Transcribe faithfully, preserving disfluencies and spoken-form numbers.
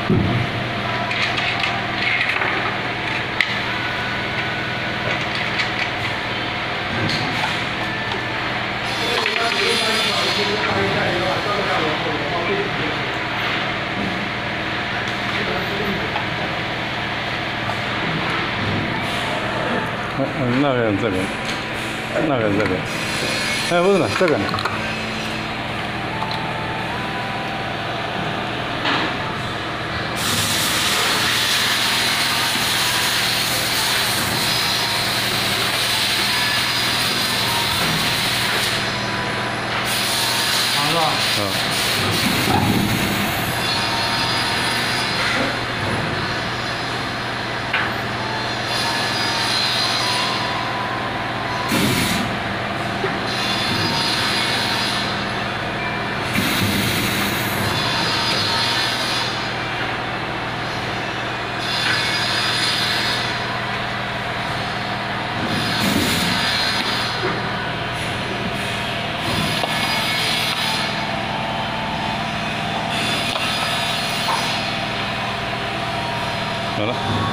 嗯，那个这边，那个这边，哎，不是呢，这个呢。 好了。 嗯。好了。